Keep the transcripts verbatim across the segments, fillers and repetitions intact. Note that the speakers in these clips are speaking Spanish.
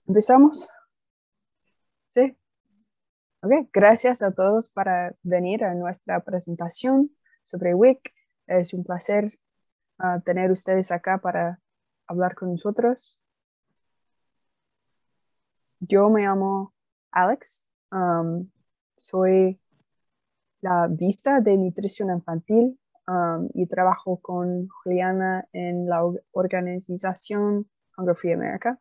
¿Empezamos? Sí. Ok, gracias a todos para venir a nuestra presentación sobre W I C. Es un placer uh, tener ustedes acá para hablar con nosotros. Yo me llamo Alex. Um, soy la vista de nutrición infantil um, y trabajo con Juliana en la organización Hunger Free America.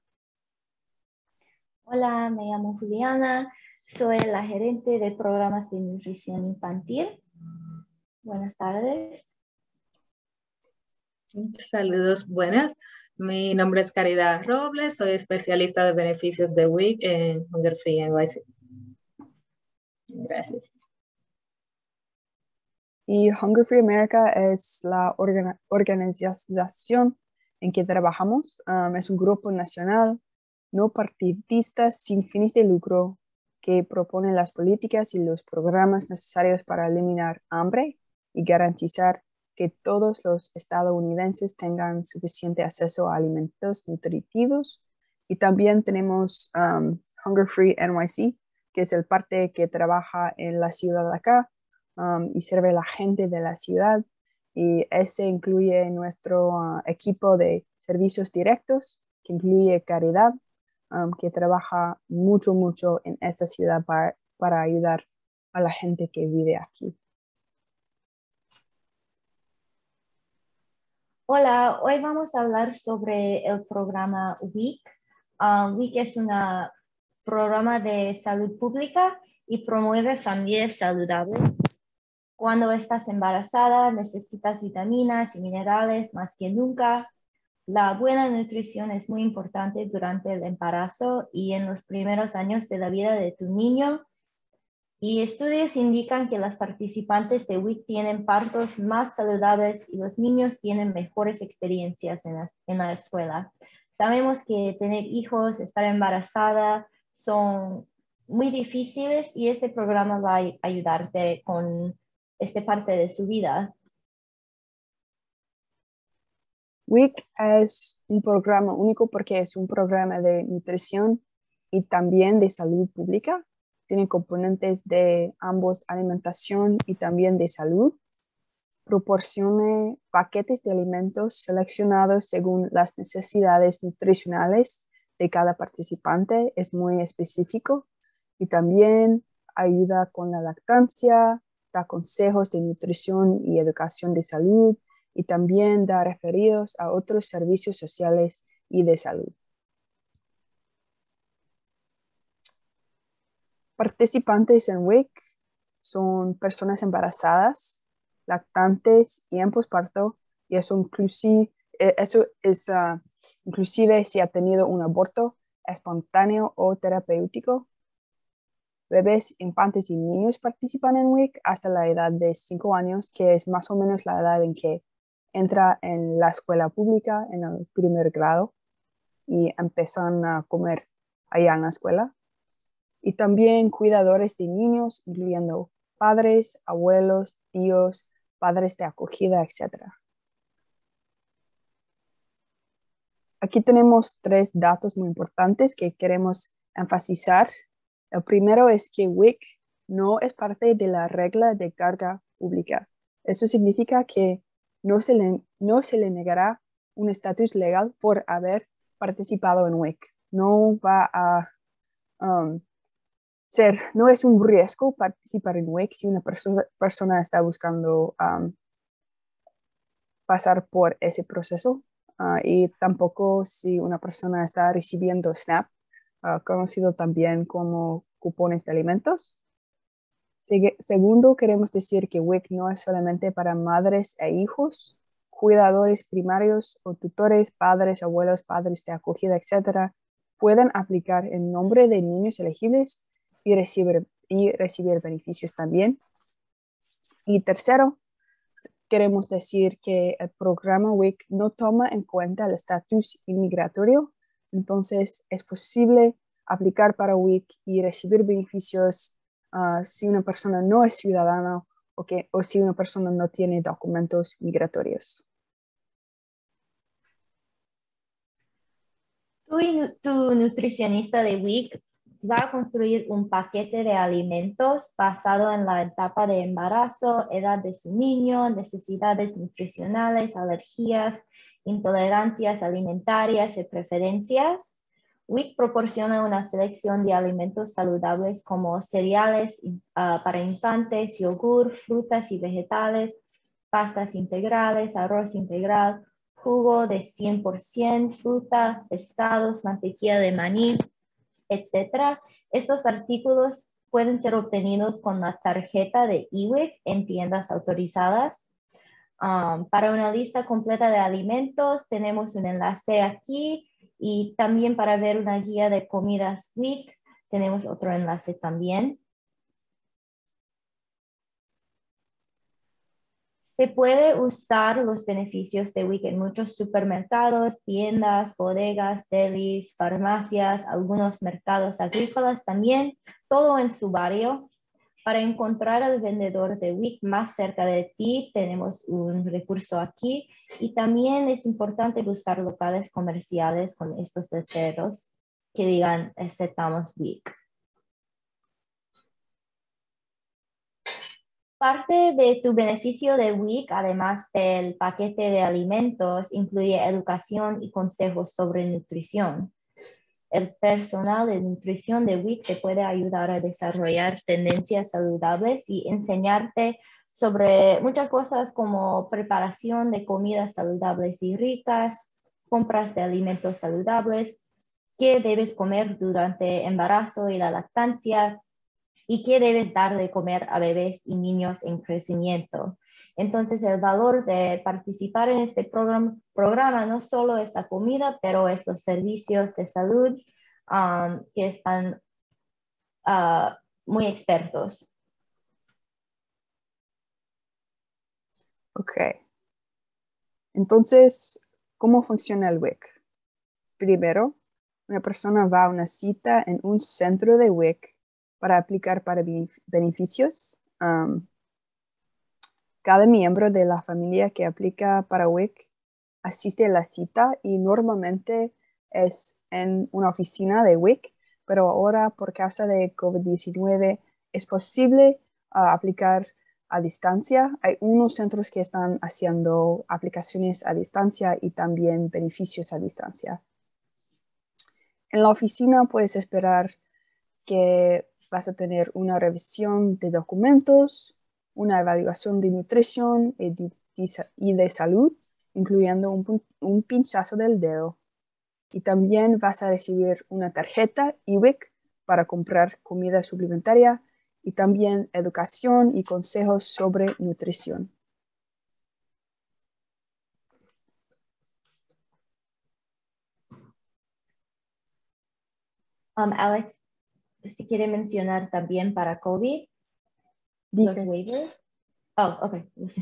Hola, me llamo Juliana, soy la gerente de programas de nutrición infantil. Buenas tardes. Saludos, buenas. Mi nombre es Caridad Robles, soy especialista de beneficios de W I C en Hunger Free N Y C. Gracias. Y Hunger Free America es la organ organización en que trabajamos. Um, es un grupo nacional no partidista sin fines de lucro que propone las políticas y los programas necesarios para eliminar hambre y garantizar que todos los estadounidenses tengan suficiente acceso a alimentos nutritivos. Y también tenemos um, Hunger Free N Y C, que es el parte que trabaja en la ciudad de acá um, y sirve a la gente de la ciudad. Y ese incluye nuestro uh, equipo de servicios directos, que incluye Caridad, um, que trabaja mucho, mucho en esta ciudad para, para ayudar a la gente que vive aquí. Hola, hoy vamos a hablar sobre el programa W I C. Um, W I C es un programa de salud pública y promueve familias saludables. Cuando estás embarazada, necesitas vitaminas y minerales más que nunca. La buena nutrición es muy importante durante el embarazo y en los primeros años de la vida de tu niño. Y estudios indican que las participantes de W I C tienen partos más saludables y los niños tienen mejores experiencias en la, en la escuela. Sabemos que tener hijos, estar embarazada, son muy difíciles y este programa va a ayudarte con esta parte de su vida. W I C es un programa único porque es un programa de nutrición y también de salud pública. Tiene componentes de ambos, alimentación y también de salud. Proporciona paquetes de alimentos seleccionados según las necesidades nutricionales de cada participante. Es muy específico y también ayuda con la lactancia, da consejos de nutrición y educación de salud y también da referidos a otros servicios sociales y de salud. Participantes en W I C son personas embarazadas, lactantes y en posparto, y eso, inclusive, eso es uh, inclusive si ha tenido un aborto espontáneo o terapéutico. Bebés, infantes y niños participan en W I C hasta la edad de cinco años, que es más o menos la edad en que entra en la escuela pública en el primer grado y empiezan a comer allá en la escuela. Y también cuidadores de niños, incluyendo padres, abuelos, tíos, padres de acogida, etcétera. Aquí tenemos tres datos muy importantes que queremos enfatizar. El primero es que W I C no es parte de la regla de carga pública. Eso significa que no se le, no se le negará un estatus legal por haber participado en W I C. No va a um, ser, no es un riesgo participar en W I C si una perso persona está buscando um, pasar por ese proceso. Uh, y tampoco si una persona está recibiendo SNAP, uh, conocido también como cupones de alimentos. Se segundo, queremos decir que W I C no es solamente para madres e hijos, cuidadores primarios o tutores, padres, abuelos, padres de acogida, etcétera, pueden aplicar en nombre de niños elegibles y recibir, y recibir beneficios también. Y tercero, queremos decir que el programa W I C no toma en cuenta el estatus inmigratorio, entonces es posible aplicar para W I C y recibir beneficios uh, si una persona no es ciudadana o, que, o si una persona no tiene documentos migratorios. Tú y nu- tu nutricionista de WIC va a construir un paquete de alimentos basado en la etapa de embarazo, edad de su niño, necesidades nutricionales, alergias, intolerancias alimentarias y preferencias. WIC proporciona una selección de alimentos saludables como cereales uh, para infantes, yogur, frutas y vegetales, pastas integrales, arroz integral, jugo de cien por ciento, fruta, pescados, mantequilla de maní, etcétera. Estos artículos pueden ser obtenidos con la tarjeta de E W I C en tiendas autorizadas. Um, para una lista completa de alimentos, tenemos un enlace aquí y también para ver una guía de comidas W I C, tenemos otro enlace también. Se puede usar los beneficios de W I C en muchos supermercados, tiendas, bodegas, delis, farmacias, algunos mercados agrícolas también, todo en su barrio. Para encontrar al vendedor de W I C más cerca de ti, tenemos un recurso aquí y también es importante buscar locales comerciales con estos letreros que digan aceptamos W I C. Parte de tu beneficio de W I C, además del paquete de alimentos, incluye educación y consejos sobre nutrición. El personal de nutrición de W I C te puede ayudar a desarrollar tendencias saludables y enseñarte sobre muchas cosas como preparación de comidas saludables y ricas, compras de alimentos saludables, qué debes comer durante embarazo y la lactancia, y qué debes dar de comer a bebés y niños en crecimiento. Entonces, el valor de participar en este programa, programa no solo es la comida, pero es los servicios de salud um, que están uh, muy expertos. Ok. Entonces, ¿cómo funciona el W I C? Primero, una persona va a una cita en un centro de W I C para aplicar para beneficios. Um, cada miembro de la familia que aplica para W I C asiste a la cita y normalmente es en una oficina de W I C, pero ahora por causa de COVID diecinueve es posible uh, aplicar a distancia. Hay unos centros que están haciendo aplicaciones a distancia y también beneficios a distancia. En la oficina puedes esperar que vas a tener una revisión de documentos, una evaluación de nutrición y de, y de salud, incluyendo un, un pinchazo del dedo. Y también vas a recibir una tarjeta E W I C para comprar comida suplementaria y también educación y consejos sobre nutrición. Um, Alex, si quiere mencionar también para COVID, Dije. los waivers. Oh, ok.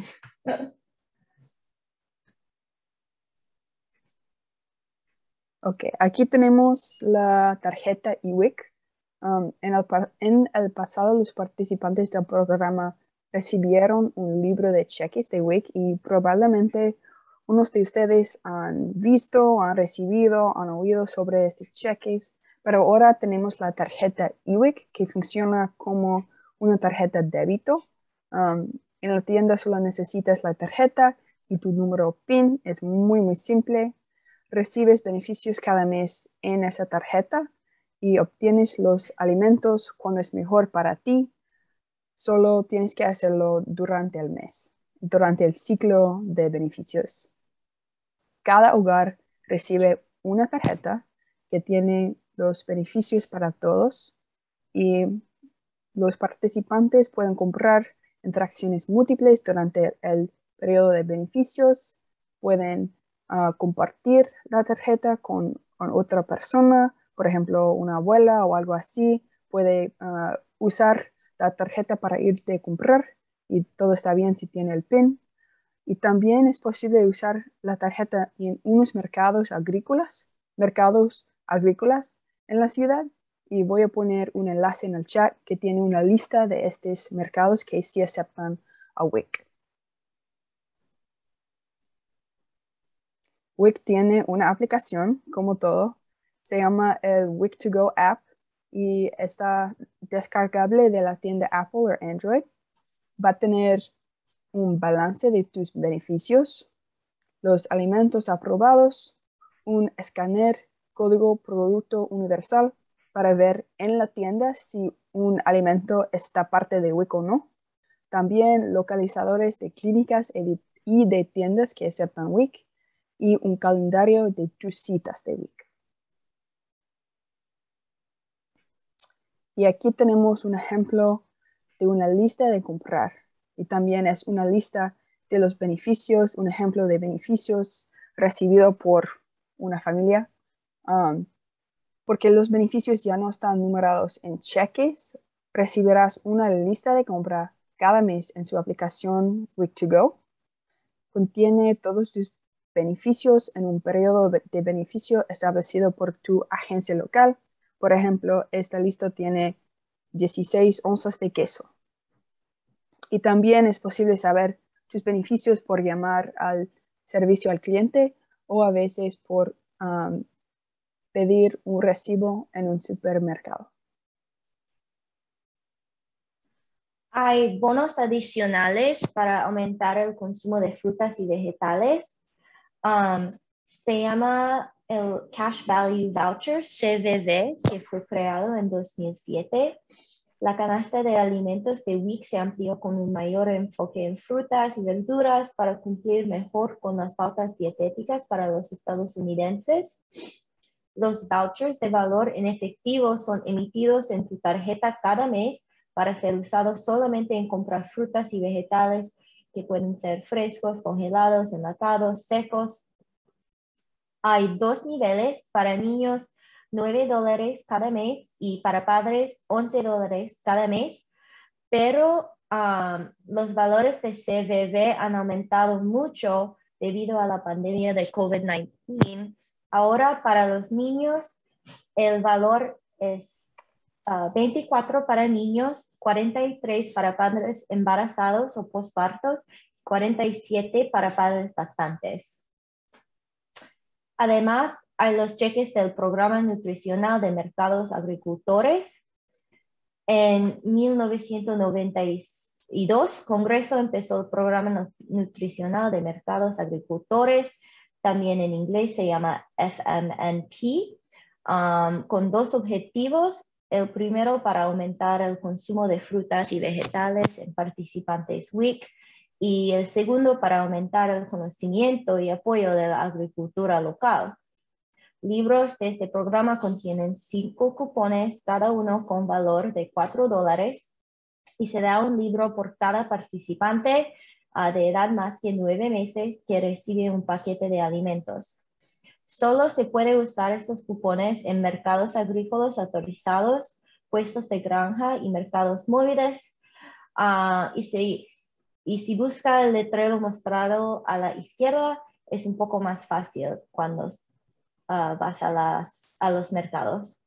Ok, aquí tenemos la tarjeta E W I C. Um, en, el, en el pasado, los participantes del programa recibieron un libro de cheques de W I C y probablemente unos de ustedes han visto, han recibido, han oído sobre estos cheques, pero ahora tenemos la tarjeta E W I C que funciona como una tarjeta débito. Um, en la tienda solo necesitas la tarjeta y tu número P I N es muy, muy simple. Recibes beneficios cada mes en esa tarjeta y obtienes los alimentos cuando es mejor para ti. Solo tienes que hacerlo durante el mes, durante el ciclo de beneficios. Cada hogar recibe una tarjeta que tiene los beneficios para todos y los participantes pueden comprar interacciones múltiples durante el periodo de beneficios, pueden uh, compartir la tarjeta con, con, otra persona, por ejemplo, una abuela o algo así, puede uh, usar la tarjeta para irte a comprar y todo está bien si tiene el P I N. Y también es posible usar la tarjeta en unos mercados agrícolas, mercados agrícolas en la ciudad. Y voy a poner un enlace en el chat que tiene una lista de estos mercados que sí aceptan a W I C. W I C tiene una aplicación, como todo, Se llama el Week to Go app y está descargable de la tienda Apple o Android. Va a tener un balance de tus beneficios, los alimentos aprobados, un escáner, código producto universal para ver en la tienda si un alimento está parte de Wick o no. También localizadores de clínicas y de tiendas que aceptan Wick y un calendario de tus citas de Wick. Y aquí tenemos un ejemplo de una lista de comprar. Y también es una lista de los beneficios, un ejemplo de beneficios recibido por una familia. Um, porque los beneficios ya no están numerados en cheques, recibirás una lista de compra cada mes en su aplicación Week to Go. Contiene todos tus beneficios en un periodo de beneficio establecido por tu agencia local. Por ejemplo, esta lista tiene dieciséis onzas de queso. Y también es posible saber tus beneficios por llamar al servicio al cliente o a veces por um, pedir un recibo en un supermercado. Hay bonos adicionales para aumentar el consumo de frutas y vegetales. Um, se llama el Cash Value Voucher, C V V, que fue creado en dos mil siete. La canasta de alimentos de Wick se amplió con un mayor enfoque en frutas y verduras para cumplir mejor con las pautas dietéticas para los estadounidenses. Los vouchers de valor en efectivo son emitidos en tu tarjeta cada mes para ser usados solamente en comprar frutas y vegetales que pueden ser frescos, congelados, enlatados, secos. Hay dos niveles para niños, nueve dólares cada mes y para padres, once dólares cada mes, pero um, los valores de C V V han aumentado mucho debido a la pandemia de COVID diecinueve. Ahora para los niños el valor es uh, veinticuatro para niños, cuarenta y tres para padres embarazados o pospartos, cuarenta y siete para padres lactantes. Además, hay los cheques del Programa Nutricional de Mercados Agricultores. En mil novecientos noventa y dos, Congreso empezó el Programa Nutricional de Mercados Agricultores. También en inglés se llama F M N P, um, con dos objetivos. El primero para aumentar el consumo de frutas y vegetales en participantes Wick. Y el segundo para aumentar el conocimiento y apoyo de la agricultura local. Libros de este programa contienen cinco cupones, cada uno con valor de cuatro dólares, y se da un libro por cada participante uh, de edad más que nueve meses que recibe un paquete de alimentos. Solo se puede usar estos cupones en mercados agrícolas autorizados, puestos de granja y mercados móviles, uh, y se Y si busca el letrero mostrado a la izquierda, es un poco más fácil cuando uh, vas a, las, a los mercados.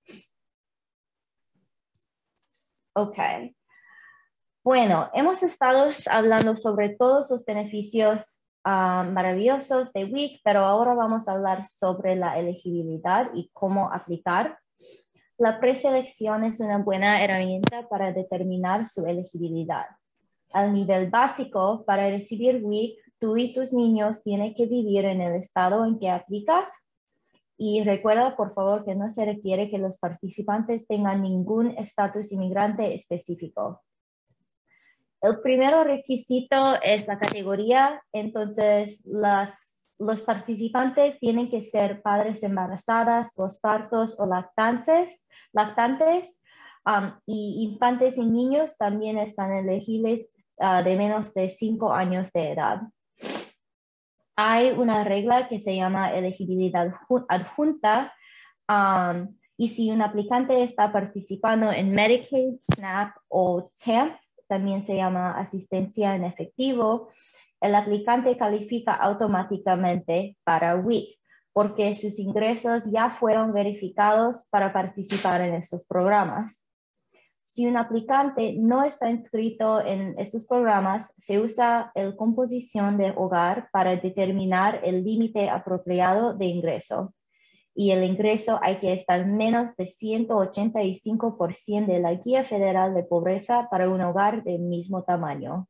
Ok. Bueno, hemos estado hablando sobre todos los beneficios uh, maravillosos de Wick, pero ahora vamos a hablar sobre la elegibilidad y cómo aplicar. La preselección es una buena herramienta para determinar su elegibilidad. Al nivel básico, para recibir Wick, tú y tus niños tienen que vivir en el estado en que aplicas. Y recuerda, por favor, que no se requiere que los participantes tengan ningún estatus inmigrante específico. El primer requisito es la categoría. Entonces, las, los participantes tienen que ser padres embarazadas, pospartos o lactantes. lactantes um, y infantes y niños también están elegibles Uh, de menos de cinco años de edad. Hay una regla que se llama elegibilidad adjunta um, y si un aplicante está participando en Medicaid, SNAP o T A M P, también se llama asistencia en efectivo, el aplicante califica automáticamente para Wick porque sus ingresos ya fueron verificados para participar en estos programas. Si un aplicante no está inscrito en estos programas, se usa la composición de hogar para determinar el límite apropiado de ingreso. y el ingreso hay que estar menos de ciento ochenta y cinco por ciento de la Guía Federal de Pobreza para un hogar del mismo tamaño.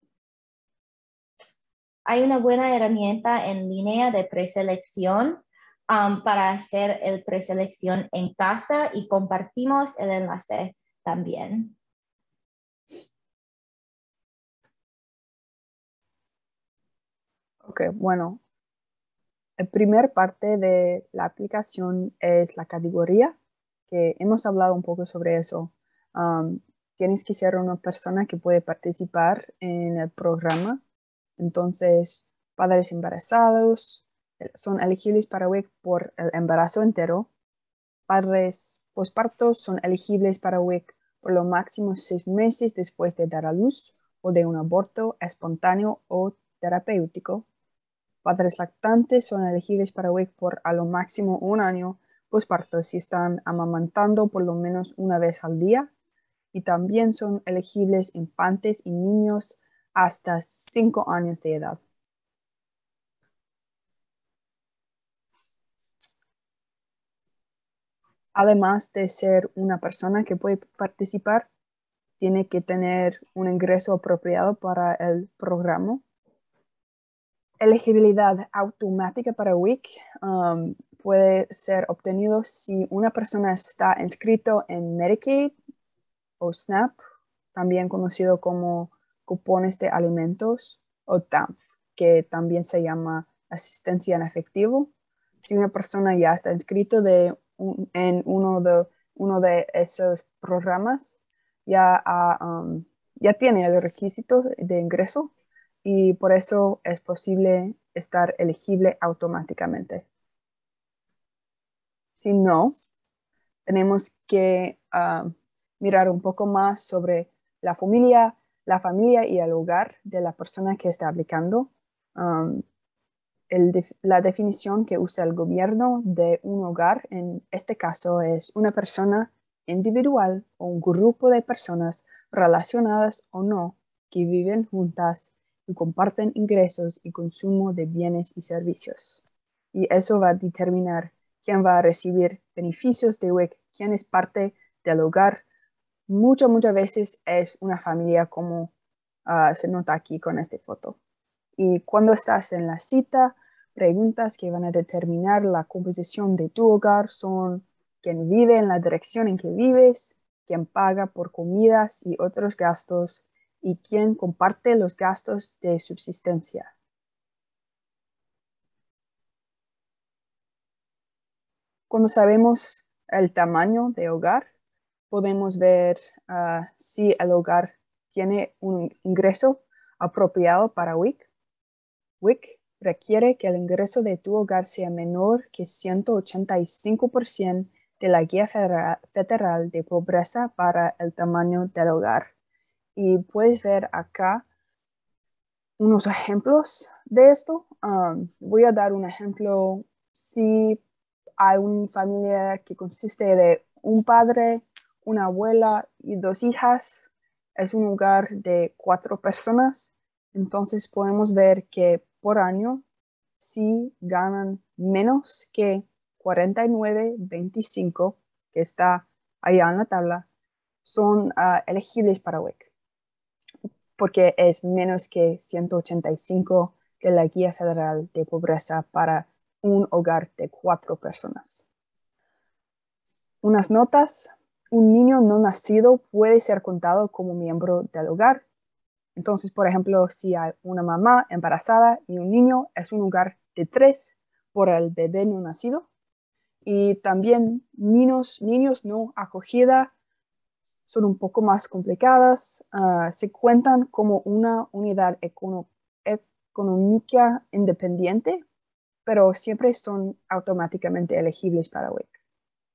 Hay una buena herramienta en línea de preselección um, para hacer el preselección en casa y compartimos el enlace también. Ok, bueno. La primera parte de la aplicación es la categoría, que hemos hablado un poco sobre eso. Um, tienes que ser una persona que puede participar en el programa. Entonces, padres embarazados son elegibles para W I C por el embarazo entero. Padres pospartos son elegibles para W I C por lo máximo seis meses después de dar a luz o de un aborto espontáneo o terapéutico. Padres lactantes son elegibles para W I C por a lo máximo un año posparto si están amamantando por lo menos una vez al día. Y también son elegibles infantes y niños hasta cinco años de edad. Además de ser una persona que puede participar, tiene que tener un ingreso apropiado para el programa. Elegibilidad automática para W I C um, puede ser obtenido si una persona está inscrito en Medicaid o SNAP, también conocido como cupones de alimentos, o T A M F, que también se llama asistencia en efectivo. Si una persona ya está inscrito de un, en uno de, uno de esos programas, ya, ha, um, ya tiene los requisitos de ingreso y por eso es posible estar elegible automáticamente. Si no, tenemos que uh, mirar un poco más sobre la familia, la familia y el hogar de la persona que está aplicando. Um, el de, la definición que usa el gobierno de un hogar en este caso es una persona individual o un grupo de personas relacionadas o no que viven juntas y comparten ingresos y consumo de bienes y servicios. Y eso va a determinar quién va a recibir beneficios de W I C, quién es parte del hogar. Muchas, muchas veces es una familia como uh, se nota aquí con esta foto. Y cuando estás en la cita, preguntas que van a determinar la composición de tu hogar son quién vive en la dirección en que vives, quién paga por comidas y otros gastos, y quién comparte los gastos de subsistencia. Cuando sabemos el tamaño de hogar, podemos ver uh, si el hogar tiene un ingreso apropiado para W I C. W I C requiere que el ingreso de tu hogar sea menor que ciento ochenta y cinco por ciento de la Guía Federal de Pobreza para el tamaño del hogar. Y puedes ver acá unos ejemplos de esto. Um, voy a dar un ejemplo. Si hay una familia que consiste de un padre, una abuela y dos hijas, es un hogar de cuatro personas. Entonces podemos ver que por año, si ganan menos que cuarenta y nueve punto veinticinco, que está allá en la tabla, son uh, elegibles para W I C, porque es menos que ciento ochenta y cinco de la Guía Federal de Pobreza para un hogar de cuatro personas. Unas notas. Un niño no nacido puede ser contado como miembro del hogar. Entonces, por ejemplo, si hay una mamá embarazada y un niño, es un hogar de tres por el bebé no nacido. Y también niños, niños no acogida son un poco más complicadas. Uh, se cuentan como una unidad econo económica independiente, pero siempre son automáticamente elegibles para W I C.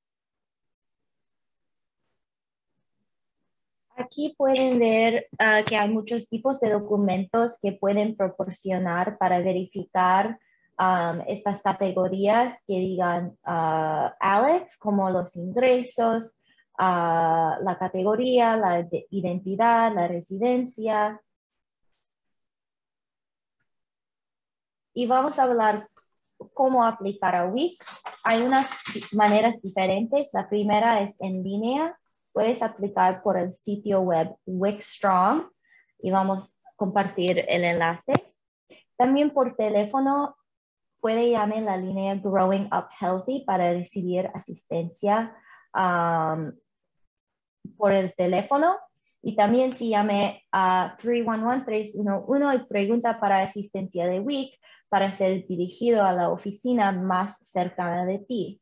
Aquí pueden ver uh, que hay muchos tipos de documentos que pueden proporcionar para verificar um, estas categorías que digan uh, Alex, como los ingresos, uh, la categoría, la identidad, la residencia. Y vamos a hablar cómo aplicar a W I C. hay unas maneras diferentes. La primera es en línea. Puedes aplicar por el sitio web Wickstrong y vamos a compartir el enlace. También por teléfono puede llamar la línea Growing Up Healthy para recibir asistencia um, por el teléfono. Y también si llame a tres uno uno, tres uno uno y pregunta para asistencia de W I C para ser dirigido a la oficina más cercana de ti.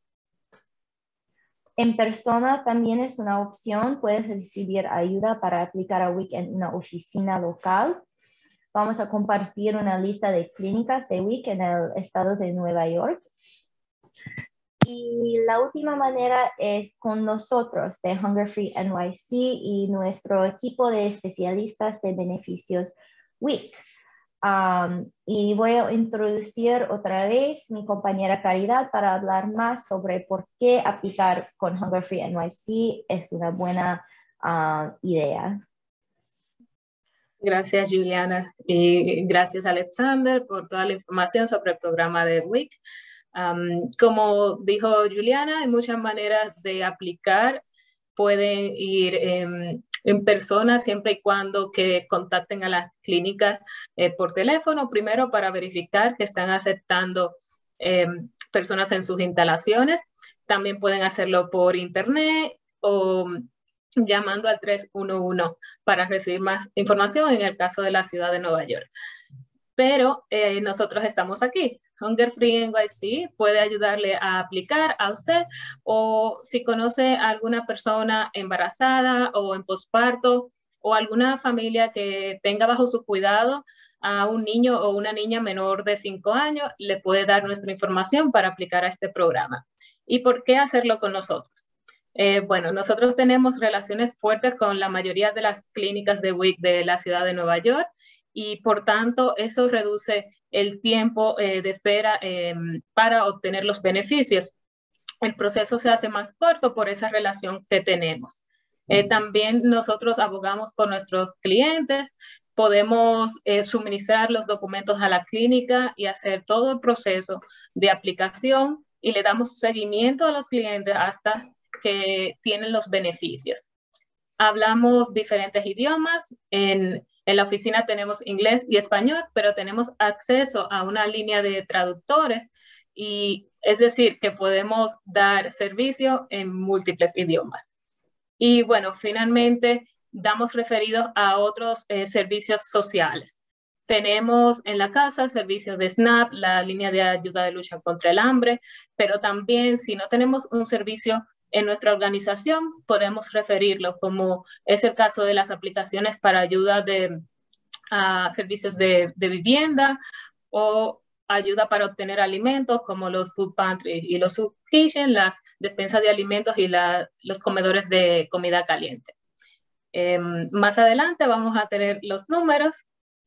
En persona también es una opción. Puedes recibir ayuda para aplicar a W I C en una oficina local. Vamos a compartir una lista de clínicas de W I C en el estado de Nueva York. Y la última manera es con nosotros de Hunger Free N Y C y nuestro equipo de especialistas de beneficios W I C. Um, y voy a introducir otra vez mi compañera Caridad para hablar más sobre por qué aplicar con Hunger Free N Y C es una buena uh, idea. Gracias, Juliana, y gracias, Alexander, por toda la información sobre el programa de W I C. Um, como dijo Juliana, hay muchas maneras de aplicar. Pueden ir eh, en persona siempre y cuando que contacten a las clínicas eh, por teléfono, primero para verificar que están aceptando eh, personas en sus instalaciones. También pueden hacerlo por internet o llamando al tres uno uno para recibir más información en el caso de la ciudad de Nueva York. Pero eh, nosotros estamos aquí. Hunger Free N Y C puede ayudarle a aplicar a usted, o si conoce a alguna persona embarazada o en posparto o alguna familia que tenga bajo su cuidado a un niño o una niña menor de cinco años, le puede dar nuestra información para aplicar a este programa. ¿Y por qué hacerlo con nosotros? Eh, bueno, nosotros tenemos relaciones fuertes con la mayoría de las clínicas de W I C de la ciudad de Nueva York, y por tanto eso reduce el tiempo eh, de espera eh, para obtener los beneficios. El proceso se hace más corto por esa relación que tenemos. Eh, también nosotros abogamos con nuestros clientes, podemos eh, suministrar los documentos a la clínica y hacer todo el proceso de aplicación, y le damos seguimiento a los clientes hasta que tienen los beneficios. Hablamos diferentes idiomas. En, en la oficina tenemos inglés y español, pero tenemos acceso a una línea de traductores, y es decir, que podemos dar servicio en múltiples idiomas. Y bueno, finalmente damos referidos a otros eh, servicios sociales. Tenemos en la casa servicios de SNAP, la línea de ayuda de lucha contra el hambre, pero también si no tenemos un servicio en nuestra organización, podemos referirlo, como es el caso de las aplicaciones para ayuda de uh, servicios de, de vivienda o ayuda para obtener alimentos como los food pantry y los soup kitchen, las despensas de alimentos y la, los comedores de comida caliente. Eh, más adelante vamos a tener los números.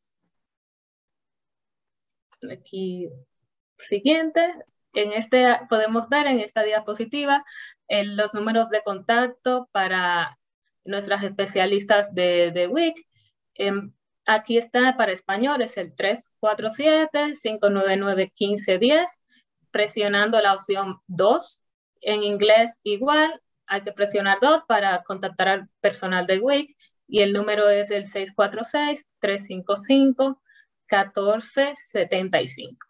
Aquí, siguiente. En este podemos ver en esta diapositiva eh, los números de contacto para nuestras especialistas de, de W I C. Eh, aquí está para español, es el tres cuatro siete, cinco nueve nueve, uno cinco uno cero, presionando la opción dos. En inglés igual, hay que presionar dos para contactar al personal de W I C, y el número es el seis cuatro seis, tres cinco cinco, uno cuatro siete cinco.